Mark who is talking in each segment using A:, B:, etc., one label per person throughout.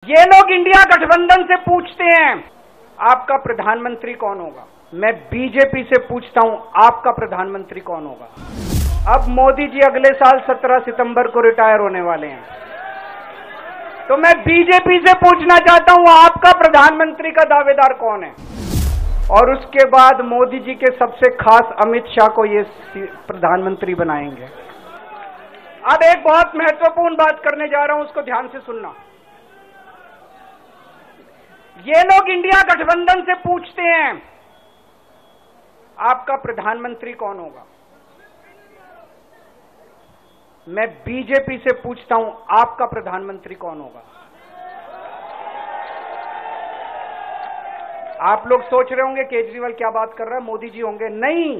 A: ये लोग इंडिया गठबंधन से पूछते हैं आपका प्रधानमंत्री कौन होगा। मैं बीजेपी से पूछता हूं आपका प्रधानमंत्री कौन होगा। अब मोदी जी अगले साल 17 सितंबर को रिटायर होने वाले हैं, तो मैं बीजेपी से पूछना चाहता हूं आपका प्रधानमंत्री का दावेदार कौन है। और उसके बाद मोदी जी के सबसे खास अमित शाह को ये प्रधानमंत्री बनाएंगे। अब एक बहुत महत्वपूर्ण बात करने जा रहा हूं, उसको ध्यान से सुनना। ये लोग इंडिया गठबंधन से पूछते हैं आपका प्रधानमंत्री कौन होगा। मैं बीजेपी से पूछता हूं आपका प्रधानमंत्री कौन होगा। आप लोग सोच रहे होंगे केजरीवाल क्या बात कर रहा है, मोदी जी होंगे। नहीं,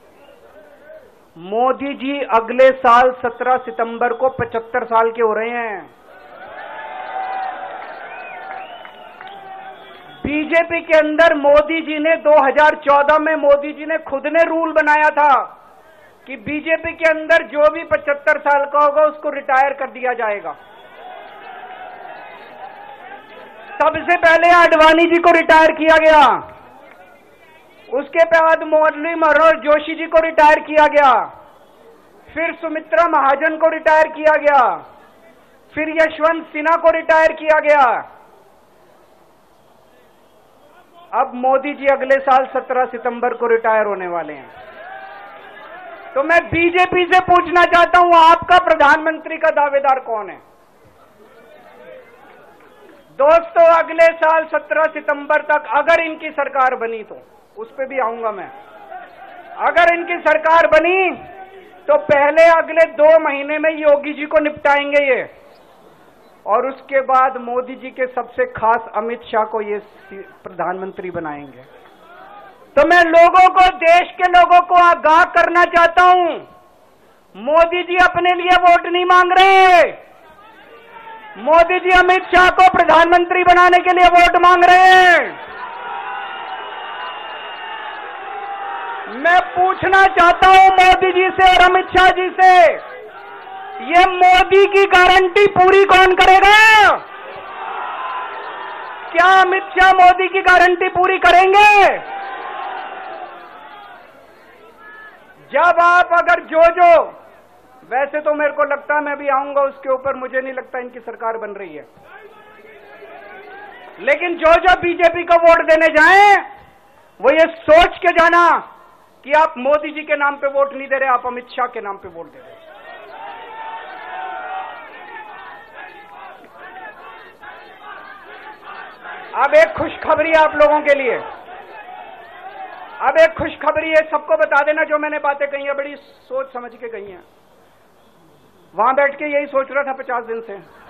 A: मोदी जी अगले साल 17 सितंबर को 75 साल के हो रहे हैं। बीजेपी के अंदर मोदी जी ने 2014 में मोदी जी ने खुद ने रूल बनाया था कि बीजेपी के अंदर जो भी 75 साल का होगा उसको रिटायर कर दिया जाएगा। सबसे पहले आडवाणी जी को रिटायर किया गया, उसके बाद मुरली मनोहर जोशी जी को रिटायर किया गया, फिर सुमित्रा महाजन को रिटायर किया गया, फिर यशवंत सिन्हा को रिटायर किया गया। अब मोदी जी अगले साल 17 सितंबर को रिटायर होने वाले हैं, तो मैं बीजेपी से पूछना चाहता हूं आपका प्रधानमंत्री का दावेदार कौन है। दोस्तों, अगले साल 17 सितंबर तक अगर इनकी सरकार बनी, तो उस पर भी आऊंगा मैं, अगर इनकी सरकार बनी तो पहले अगले 2 महीने में योगी जी को निपटाएंगे ये, और उसके बाद मोदी जी के सबसे खास अमित शाह को ये प्रधानमंत्री बनाएंगे। तो मैं लोगों को, देश के लोगों को आगाह करना चाहता हूं, मोदी जी अपने लिए वोट नहीं मांग रहे। मोदी जी अमित शाह को प्रधानमंत्री बनाने के लिए वोट मांग रहे हैं। मैं पूछना चाहता हूं मोदी जी से और अमित शाह जी से, ये मोदी की गारंटी पूरी कौन करेगा? क्या अमित शाह मोदी की गारंटी पूरी करेंगे? जब आप अगर जो वैसे तो मेरे को लगता है मैं भी आऊंगा उसके ऊपर, मुझे नहीं लगता इनकी सरकार बन रही है, लेकिन जो बीजेपी को वोट देने जाएं वो ये सोच के जाना कि आप मोदी जी के नाम पे वोट नहीं दे रहे, आप अमित शाह के नाम पे वोट दे रहे। अब एक खुशखबरी आप लोगों के लिए, अब एक खुशखबरी है, सबको बता देना जो मैंने बातें कही है बड़ी सोच समझ के कही हैं। वहां बैठ के यही सोच रहा था 50 दिन से।